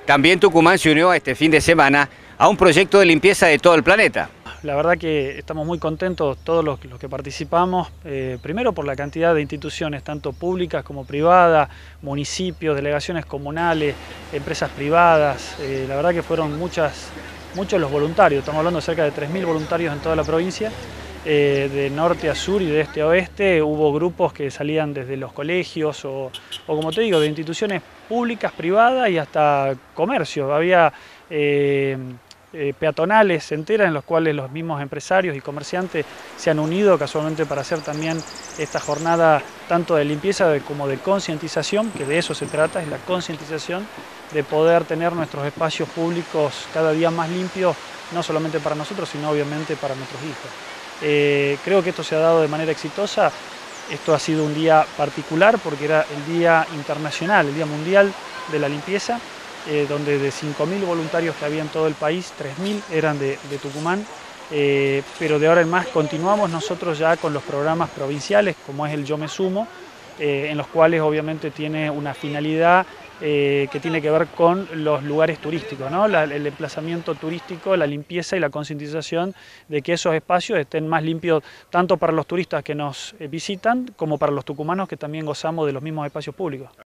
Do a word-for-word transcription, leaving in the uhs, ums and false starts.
También Tucumán se unió este fin de semana a un proyecto de limpieza de todo el planeta. La verdad que estamos muy contentos todos los, los que participamos, eh, primero por la cantidad de instituciones, tanto públicas como privadas, municipios, delegaciones comunales, empresas privadas, eh, la verdad que fueron muchas, muchos los voluntarios, estamos hablando de cerca de tres mil voluntarios en toda la provincia, eh, de norte a sur y de este a oeste. Hubo grupos que salían desde los colegios o, o como te digo, de instituciones públicas, privadas y hasta comercios. Había eh, Eh, peatonales enteras en los cuales los mismos empresarios y comerciantes se han unido casualmente para hacer también esta jornada tanto de limpieza de, como de concientización, que de eso se trata, es la concientización de poder tener nuestros espacios públicos cada día más limpios, no solamente para nosotros, sino obviamente para nuestros hijos. Eh, creo que esto se ha dado de manera exitosa. Esto ha sido un día particular porque era el Día Internacional, el Día Mundial de la Limpieza, Eh, donde de cinco mil voluntarios que había en todo el país, tres mil eran de, de Tucumán, eh, pero de ahora en más continuamos nosotros ya con los programas provinciales, como es el Yo Me Sumo, eh, en los cuales obviamente tiene una finalidad eh, que tiene que ver con los lugares turísticos, ¿no? La, el emplazamiento turístico, la limpieza y la concientización de que esos espacios estén más limpios tanto para los turistas que nos visitan como para los tucumanos que también gozamos de los mismos espacios públicos.